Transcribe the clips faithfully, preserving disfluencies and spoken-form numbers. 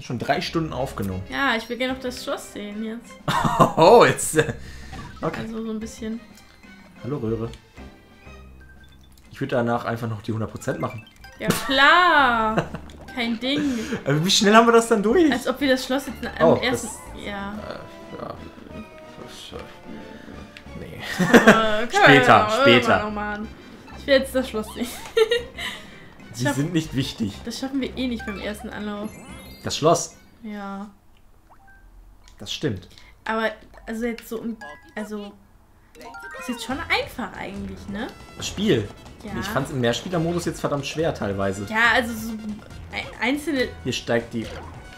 Schon drei Stunden aufgenommen. Ja, ich will gerne noch das Schloss sehen jetzt. Oh, jetzt. Äh, okay. Also so ein bisschen. Hallo Röhre. Ich würde danach einfach noch die hundert Prozent machen. Ja klar. Kein Ding. Aber wie schnell haben wir das dann durch? Als ob wir das Schloss jetzt am Oh, ersten... das, Ja. Äh, ja. Das, äh, nee. Äh, Später, wir, später. Oh Mann. Ich will jetzt das Schloss sehen. Sie sind nicht wichtig. Das schaffen wir eh nicht beim ersten Anlauf. Das Schloss. Ja. Das stimmt. Aber, also jetzt so... Also... Ist jetzt schon einfach eigentlich, ne? Das Spiel. Ja. Ich fand es im Mehrspielermodus jetzt verdammt schwer teilweise. Ja, also so einzelne... Hier steigt die...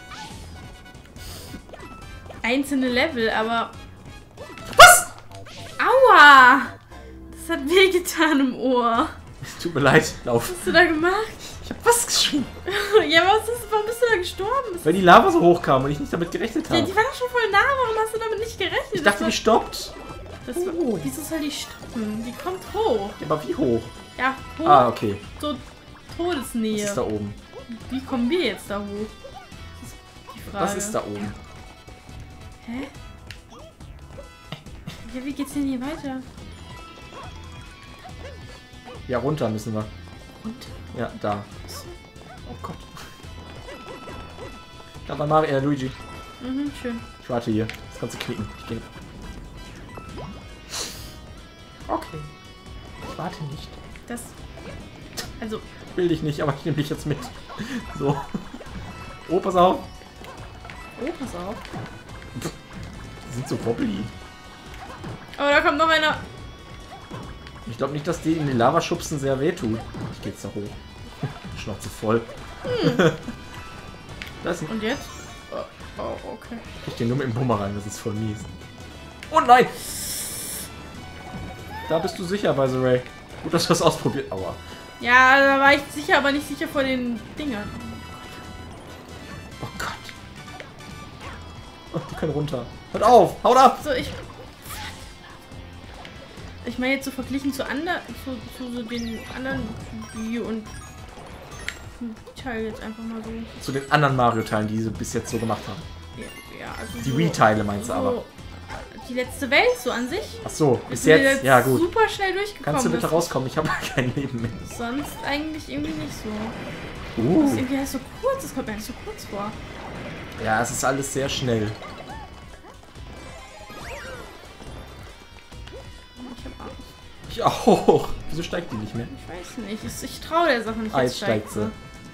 Einzelne Level, aber... Was? Aua! Das hat wehgetan im Ohr. Tut mir leid, lauf. Was hast du da gemacht? Ich hab was geschrien. Ja, was ist, warum bist du da gestorben? Weil die Lava so hoch kam und ich nicht damit gerechnet Ja, habe. die war doch schon voll nah, warum hast du damit nicht gerechnet? Ich dachte, das die stoppt. Das war, Oh. wieso soll die stoppen? Die kommt hoch. Ja, aber wie hoch? Ja, hoch. Ah, okay. So Todesnähe. Was ist da oben? Wie kommen wir jetzt da hoch? Das ist die Frage. Was ist da oben? Hä? Ja, wie geht's denn hier weiter? Ja, runter müssen wir. Runter? Ja, da. Oh Gott. Da war Mario, äh, Luigi. Mhm, schön. Ich warte hier. Das kannst du knicken. Ich geh. Okay. Ich warte nicht. Das... Also... Will dich nicht, aber ich nehme dich jetzt mit. So. Oh, pass auf. Oh, pass auf. Die sind so wobbly. Oh, da kommt noch einer. Ich glaube nicht, dass die in die Lava schubsen sehr wehtut. Ich geh jetzt da hoch. Schnauze voll. Hm. Das ist ein... Und jetzt? Oh, oh, okay. Ich den nur mit dem Bumerang, das ist voll mies. Oh nein! Da bist du sicher bei The Ray. Gut, dass du das ausprobiert. Aua. Ja, da war ich sicher, aber nicht sicher vor den Dingern. Oh Gott. Oh, die können runter. Hört auf! Haut ab! So, ich... Ich meine jetzt so verglichen zu anderen, zu, zu so den anderen Video und ich teile jetzt einfach mal so. Zu den anderen Mario-Teilen, die sie bis jetzt so gemacht haben. Ja, ja, also Die so, Wii-Teile meinst du so aber? Die letzte Welt so an sich. Ach so, bis Sind wir jetzt? Ja gut. Super schnell durchgekommen. Kannst du bitte bist. rauskommen? Ich habe kein Leben mehr. Sonst eigentlich irgendwie nicht so. Das ist Uh. irgendwie halt so kurz, das kommt mir nicht so kurz vor. Ja, es ist alles sehr schnell. Ich hab Angst. Ich auch. Wieso steigt die nicht mehr? Ich weiß nicht. Ich, ich traue der Sache nicht. Ah, Jetzt jetzt steigt sie.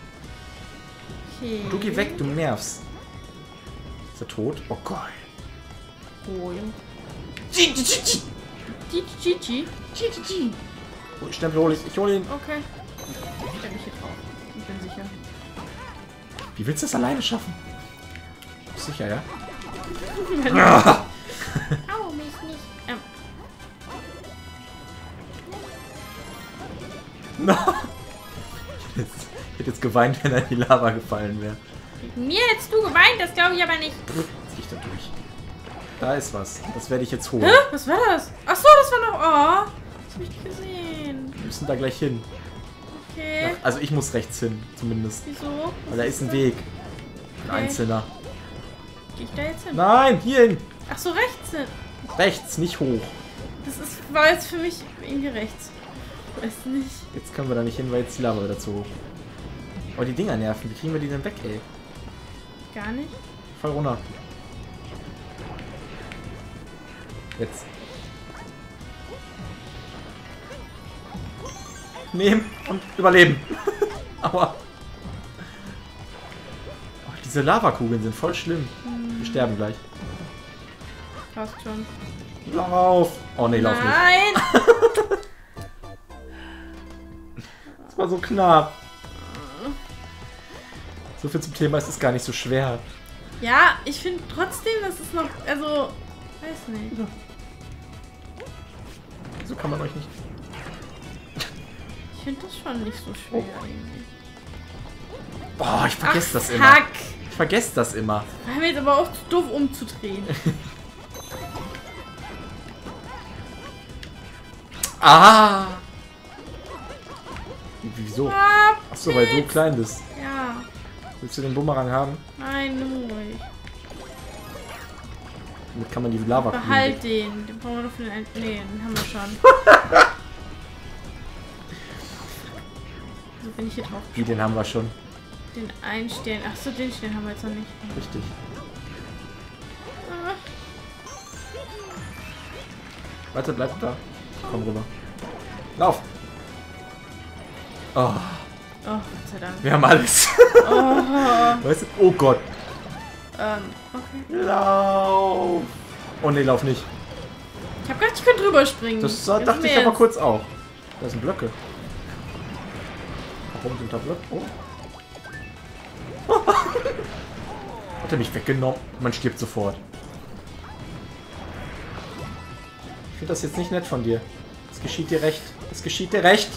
Okay. Du geh weg, du nervst. Ist er tot? Oh Gott. Oh, Junge. Gigi. Gigi. Gigi. Oh, Stempel hol ich. Ich hole ihn. Okay. Ich stelle mich hier drauf. Ich bin sicher. Wie willst du das alleine schaffen? Sicher, ja? Ah. Au, mich nicht. Ähm. No. Ich hätte jetzt, ich hätte jetzt geweint, wenn er in die Lava gefallen wäre. Mir hättest du geweint, das glaube ich aber nicht. Jetzt gehe ich da durch. Da ist was. Das werde ich jetzt holen. Hä? Was war das? Ach so, das war noch... Oh, das habe ich nicht gesehen. Wir müssen da gleich hin. Okay. Ja, also ich muss rechts hin, zumindest. Wieso? Weil da ist ein Weg. Ein Okay. einzelner. Gehe ich da jetzt hin? Nein, hierhin. Ach so, rechts hin. Rechts, nicht hoch. Das ist, war jetzt für mich irgendwie rechts. Weiß nicht. Jetzt können wir da nicht hin, weil jetzt die Lava wieder zu hoch. Aber die Dinger nerven. Wie kriegen wir die denn weg, ey? Gar nicht. Fall runter. Jetzt. Nehmen und überleben. Aua. Oh, diese Lavakugeln sind voll schlimm. Wir sterben gleich. Passt schon. Lauf! Oh ne, lauf nicht. Nein! Das war so knapp. So viel zum Thema, es ist gar nicht so schwer. Ja, ich finde trotzdem, das ist noch, also, weiß nicht. So kann man euch nicht... Ich finde das schon nicht so schwer irgendwie. Boah, ich vergesse Ach, das immer. fuck. Ich vergesse das immer. War mir jetzt aber auch zu doof umzudrehen. Ah! Wieso? Ah, Achso, weil du klein bist. ja. Willst du den Bumerang haben? Nein, nimm ruhig. Damit kann man die Lava Behalt den. Den brauchen wir doch für den... Nee, den haben wir schon. So bin ich hier drauf. Wie, den haben wir schon. Den einen Stern. Achso, den Stern haben wir jetzt noch nicht. Richtig. Ah. Warte, bleib da. Komm rüber. Lauf! Oh, Oh, Gott sei Dank. wir haben alles. Oh, Weißt du? Oh Gott. ähm, okay. Lauf! Oh ne, lauf nicht. Ich hab gedacht, ich könnte drüber springen. Das äh, Jetzt dachte ich mehr aber jetzt. kurz auch. Da sind Blöcke. Warum sind da Blöcke? Oh. Hat er mich weggenommen? Man stirbt sofort. Ich finde das jetzt nicht nett von dir. Es geschieht dir recht. Es geschieht dir recht.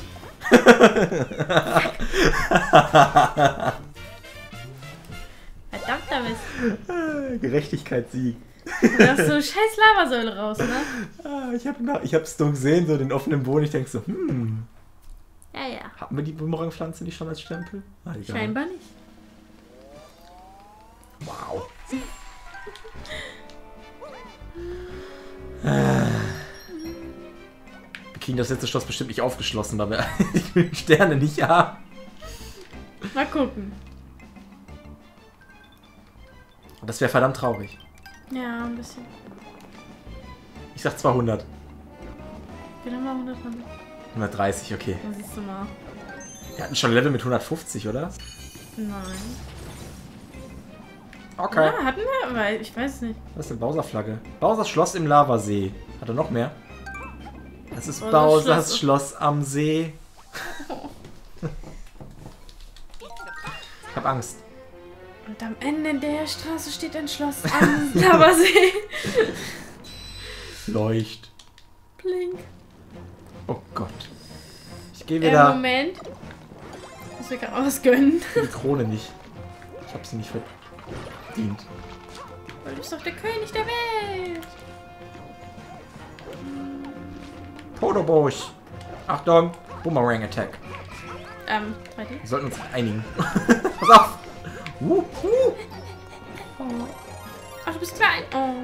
Verdammter Mist. Gerechtigkeit siegt. Da hast du scheiß Lavasäule raus, ne? Ah, ich habe ich hab's so gesehen, so den offenen Boden. Ich denke so, hm. Ja, ja. Haben wir die Bumerangpflanze nicht schon als Stempel? Ah, egal. Scheinbar nicht. Wow. Wir kriegen das letzte Schloss bestimmt nicht aufgeschlossen, weil wir die Sterne nicht haben. Mal gucken. Das wäre verdammt traurig. Ja, ein bisschen. Ich sag zweihundert. Wie lange haben wir hundert? hundertdreißig, okay. Da siehst du mal. Wir hatten schon Level mit hundertfünfzig, oder? Nein. Okay. Ja, hatten wir? Weil ich weiß es nicht. Was ist denn Bowser-Flagge? Bowsers Schloss im Lavasee. Hat er noch mehr? Das ist Bowsers Bowsers Schloss. Schloss am See. Ich hab Angst. Und am Ende der Straße steht ein Schloss am Lavasee. Leucht. Blink. Oh Gott. Ich gehe Äh, wieder. Moment. Ich muss mir gerade was gönnen. Die Krone nicht. Ich hab sie nicht verdient. Weil du bist doch der König der Welt. Podobosch. Achtung. Boomerang Attack. Ähm, drei D? Wir sollten uns einigen. Pass auf. Uh, uh. Oh. Ach, du bist klein. Oh.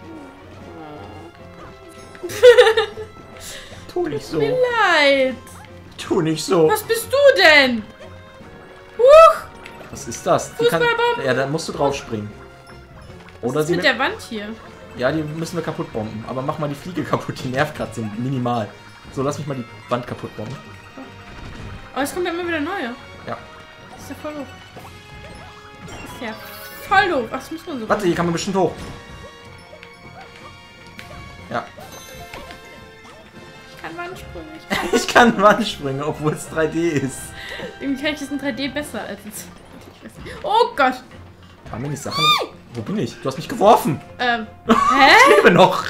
Tu nicht so. Mir leid. Tu nicht so. Was bist du denn? Huch. Was ist das? Die kann, Fußballbomben. ja, dann musst du drauf springen. Oder Was ist sie mit mit, der Wand hier? ja, die müssen wir kaputt bomben. Aber mach mal die Fliege kaputt. Die nervt gerade so minimal. So, lass mich mal die Wand kaputt bomben. Aber es kommt ja immer wieder neue. Ja. Das ist ja voll doof. Das ist ja voll doof. Ach, das muss man so. Warte, hier kann man bestimmt hoch. Ja. Ich kann Wandsprünge. Ich Ich kann Wandspringen, obwohl es drei D ist. Irgendwie kann ich das in drei D besser als es. Ich weiß nicht. Oh Gott! Haben wir nicht Sachen? Wo bin ich? Du hast mich geworfen. Ähm. Hä? Ich lebe noch.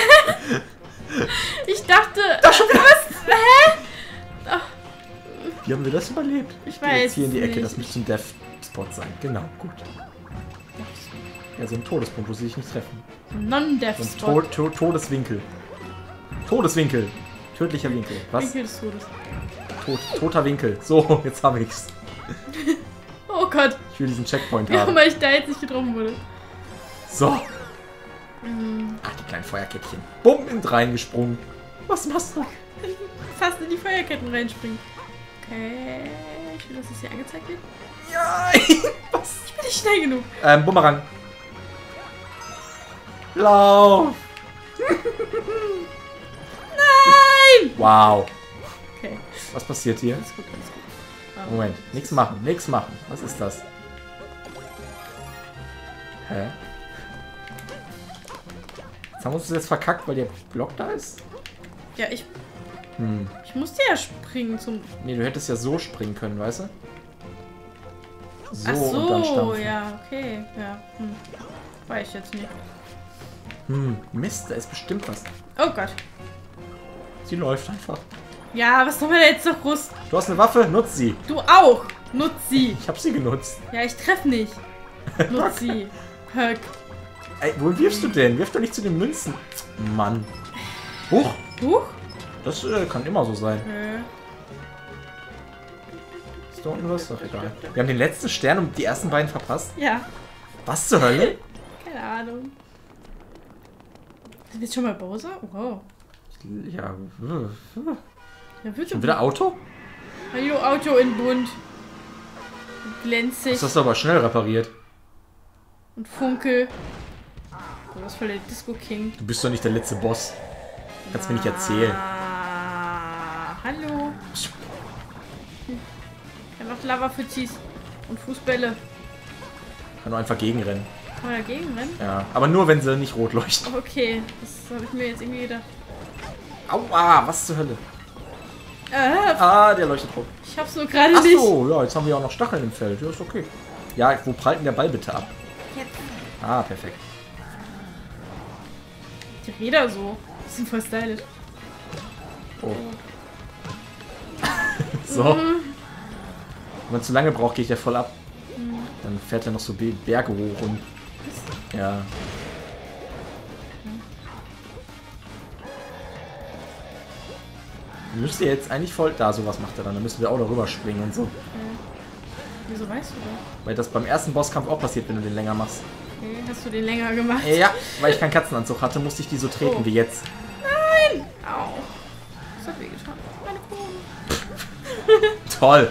Ich dachte. Da schon wieder. Was? Hä? Ach, Wie haben wir das überlebt? ich Geh weiß. jetzt hier in die Ecke, nicht. das müsste ein Death-Spot sein. Genau, gut. Ja, so ein Todespunkt, wo sie sich nicht treffen. So ein Non-Death-Spot. to to Todeswinkel. Todeswinkel. Tödlicher Winkel. Was? Winkel des Todes. Tot, toter Winkel. So, jetzt habe ich's. Oh Gott. Ich will diesen Checkpoint Wie auch haben. immer ich da jetzt nicht getroffen wurde. So. Mhm. Ach, die kleinen Feuerkettchen. Bumm, in reingesprungen. Was machst du? Fast in die Feuerketten reinspringen. Okay. Ich will, dass das hier angezeigt wird. Ja. Was? Ich bin nicht schnell genug. Ähm, Bumerang. Lauf. Nein! Wow. Okay. Was passiert hier? Alles gut, alles gut. Ah. Moment. Nichts machen. Nichts machen. Was ist das? Hä? Jetzt haben wir uns jetzt verkackt, weil der Block da ist? Ja, ich, Hm. ich musste ja springen zum... Nee, du hättest ja so springen können, weißt du? So, Ach und dann so, stampfen. ja, okay. Ja, hm. Weiß ich jetzt nicht. Hm, Mist, da ist bestimmt was. Oh Gott. Sie läuft einfach. Ja, was soll man da jetzt noch groß... Du hast eine Waffe, nutz sie. Du auch! Nutz sie! Ich hab sie genutzt. Ja, ich treffe nicht. Nutz sie. Höck. Ey, wohin wirfst du denn? Wirf doch nicht zu den Münzen. Mann. Huch, Huch? das äh, kann immer so sein. Nö. Ist da unten was? Ach, egal. Wir haben den letzten Stern und die ersten beiden verpasst. Ja. Was zur Hölle? Keine Ahnung. Sind wir jetzt schon mal Bowser? Wow. Ja. Ja, wird Schon wieder Auto? Hallo, Auto in bunt. Glänzig. Das hast du aber schnell repariert. Und Funkel. Oh, das ist voll der Disco King. Du bist doch nicht der letzte Boss. Kannst ah. mir nicht erzählen. Hallo. Hm. Ich habe noch Lava-Fuzis und Fußbälle. Kann nur einfach gegenrennen. Kann man dagegen rennen? Ja, aber nur wenn sie nicht rot leuchten. Okay, das habe ich mir jetzt irgendwie gedacht. Aua, was zur Hölle? Äh, ah, der leuchtet rot. Ich hab's nur gerade nicht. Ach so, ja, jetzt haben wir ja auch noch Stacheln im Feld. Ja, ist okay. Ja, wo prallt denn der Ball bitte ab? Jetzt. Ah, perfekt. Die Räder so. Die sind voll stylisch. Oh. So. Mhm. Wenn man zu lange braucht, gehe ich ja voll ab. Mhm. Dann fährt er noch so Berge hoch und... Ja. Müsst ihr jetzt eigentlich voll... Da, sowas macht er dann. Dann müssen wir auch darüber springen und so. Okay. Wieso weißt du das? Weil das beim ersten Bosskampf auch passiert, wenn du den länger machst. Okay, hast du den länger gemacht? Ja, weil ich keinen Katzenanzug hatte, musste ich die so treten oh. wie jetzt. Nein! Au. Das hat wehgetan. Meine Krone. Toll.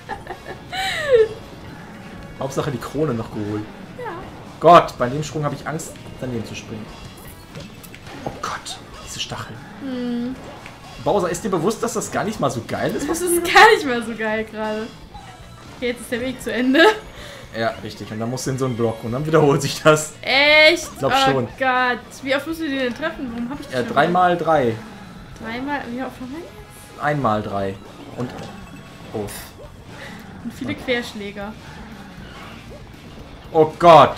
Hauptsache die Krone noch geholt. Ja. Gott, bei dem Sprung habe ich Angst, daneben zu springen. Oh Gott, diese Stacheln. Hm. Bowser, ist dir bewusst, dass das gar nicht mal so geil ist? Das ist gar nicht mal so geil gerade. Okay, jetzt ist der Weg zu Ende. Ja, richtig. Und dann musst du in so einen Block und dann wiederholt sich das. Echt? Ich glaub oh schon. Gott. Wie oft musst du den denn treffen? Warum hab ich das Ja, dreimal drei. Dreimal? Wie oft nochmal jetzt? Einmal drei. Und... Oh. Und viele Querschläger. Oh Gott.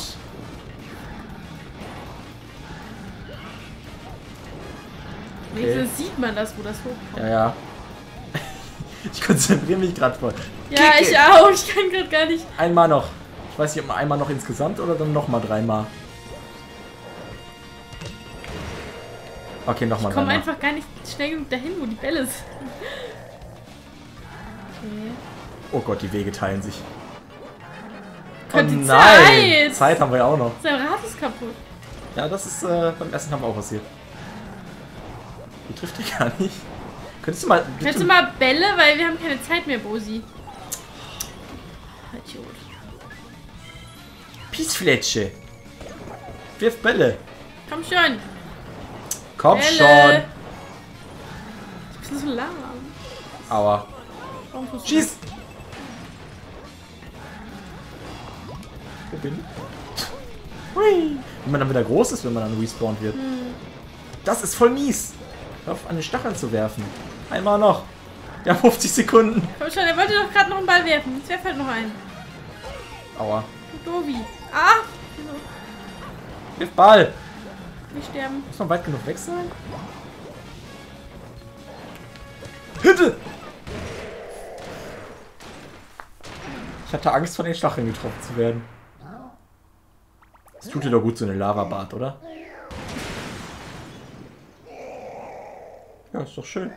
Wenigstens okay. Sieht man das, wo das hochkommt. Ja, ja. Ich konzentriere mich gerade voll. Ja, Kicke. Ich auch. Ich kann gerade gar nicht. Einmal noch. Ich weiß nicht, ob einmal noch insgesamt oder dann nochmal dreimal. Okay, nochmal dreimal. Ich komme einfach gar nicht schnell genug dahin, wo die Bälle sind. Okay. Oh Gott, die Wege teilen sich. Oh nein! Zeit. Zeit haben wir ja auch noch. Sein Rad ist kaputt. Ja, das ist äh, beim ersten Kampf auch passiert. Die trifft er gar nicht. Könntest du mal... Könntest du mal Bälle, weil wir haben keine Zeit mehr, Bosi. Idiot. Pießfletsche. Wirf Bälle. Komm schon. Komm Bälle. schon. Ich bin so lahm. Aua. Schieß. Wo bin ich? Hui. Wenn man dann wieder groß ist, wenn man dann respawnt wird. Hm. Das ist voll mies. Hör auf, an den Stacheln zu werfen. Einmal noch. Ja, fünfzig Sekunden. Komm schon, er wollte doch gerade noch einen Ball werfen. Jetzt werft halt noch einen. Aua. Dovi. Ah! Wirf Ball. Nicht sterben. Muss man weit genug weg sein? Hütte! Ich hatte Angst, von den Stacheln getroffen zu werden. Es tut dir doch gut, so eine Lavabad, oder? Ja, ist doch schön.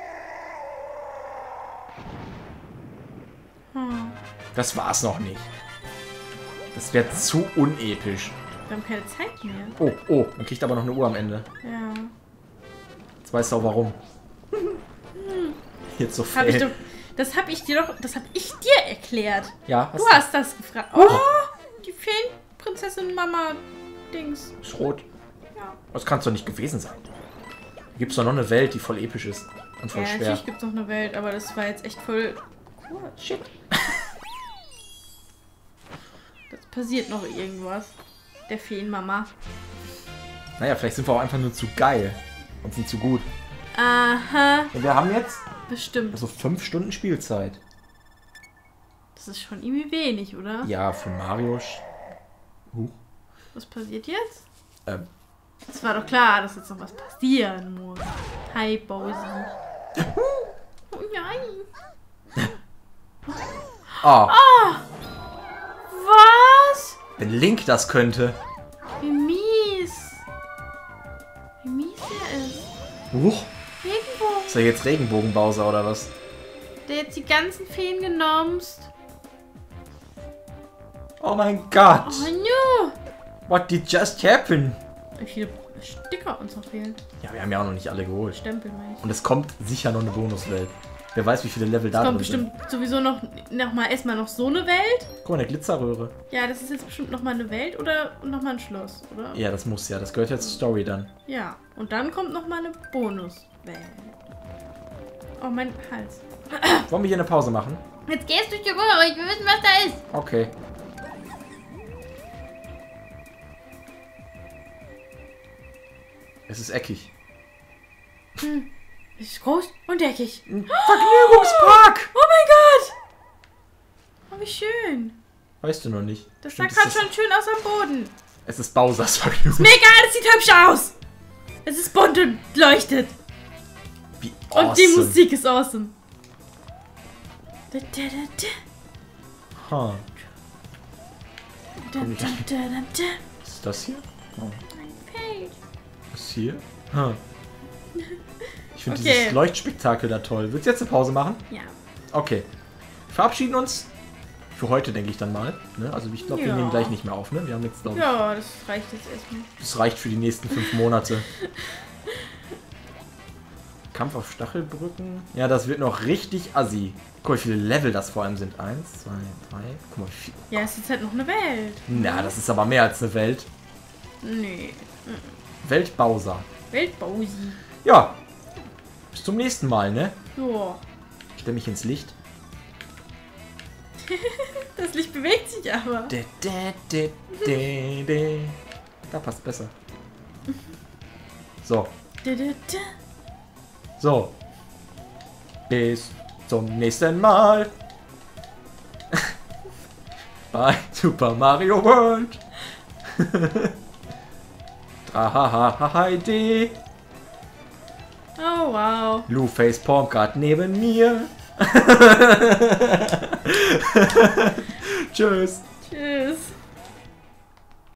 Hm. Das war's noch nicht. Das wäre zu unepisch. Wir haben keine Zeit mehr. Oh, oh, man kriegt aber noch eine Uhr am Ende. Ja. Jetzt weißt du auch warum. Jetzt so hab ich doch, Das hab ich dir doch, das hab ich dir erklärt. Ja, hast du. Du hast das gefragt. Oh, die Feenprinzessin Mama Dings. Ist rot. Ja. Das kann es doch nicht gewesen sein. Hier gibt es doch noch eine Welt, die voll episch ist. Und voll ja, schwer. Natürlich gibt es noch eine Welt, aber das war jetzt echt voll... Oh, shit. Das passiert noch irgendwas. Der Feenmama. Naja, vielleicht sind wir auch einfach nur zu geil. Und sind zu gut. Aha. Und wir haben jetzt... Bestimmt. Also fünf Stunden Spielzeit. Das ist schon irgendwie wenig, oder? Ja, für Mario... Uh. Was passiert jetzt? Ähm... Es war doch klar, dass jetzt noch was passieren muss. Hi, Bowsi. Oh nein. Oh. Oh. Was? Wenn Link das könnte. Wie mies. Wie mies er ist. Huch. Regenbogen. Ist er jetzt Regenbogen-Bowser oder was? Der jetzt die ganzen Feen genommen. Oh mein Gott. Oh no. What did just happen? Wie viele Sticker uns noch fehlen? Ja, wir haben ja auch noch nicht alle geholt. Stempel, meine ich. Und es kommt sicher noch eine Bonuswelt. Wer weiß, wie viele Level da Es drin kommt sind. bestimmt sowieso noch, noch mal erstmal noch so eine Welt. Guck mal, eine Glitzerröhre. Ja, das ist jetzt bestimmt noch mal eine Welt oder noch mal ein Schloss, oder? Ja, das muss ja. Das gehört ja zur Story dann. Ja. Und dann kommt noch mal eine Bonuswelt. Oh, mein Hals. Wollen wir hier eine Pause machen? Jetzt gehst du durch die Röhre. Ich will wissen, was da ist. Okay. Es ist eckig. Hm. Es ist groß und eckig. Ein Vergnügungspark! Oh mein Gott! Oh, wie schön. Weißt du noch nicht. Das Stimmt, sah gerade ist das- schon schön aus am Boden. Es ist Bowsers Vergnügungspark. Mir egal, es sieht hübsch aus. Es ist bunt und leuchtet. Wie Und die awesome. Musik ist awesome. Da, da, da, da. Ha. Da, da, da, da, da. Was ist das hier? Oh. Ein Feld. Was ist hier? Ha. Ich finde Okay. dieses Leuchtspektakel da toll. Willst du jetzt eine Pause machen? Ja. Okay. Wir verabschieden uns. Für heute, denke ich dann mal. Ne? Also ich glaube, wir Ja. nehmen gleich nicht mehr auf. Ne? Wir haben jetzt, glaube ich, Ja, das reicht jetzt erstmal. das reicht für die nächsten fünf Monate. Kampf auf Stachelbrücken. Ja, das wird noch richtig assi. Guck mal, wie viele Level das vor allem sind. Eins, zwei, drei. Guck mal, wie viel. Ja, es ist halt noch eine Welt. Na, das ist aber mehr als eine Welt. Nee. Welt Bowser. Weltbausi. Ja. Bis zum nächsten Mal, ne? Ja. Stell mich ins Licht. Das Licht bewegt sich aber. De, de, de, de, de. Da passt besser. So. Da, da, da. So. Bis zum nächsten Mal. Bei Super Mario World. Drei Oh, wow. Blue Face Palm gerade neben mir. Tschüss. Tschüss.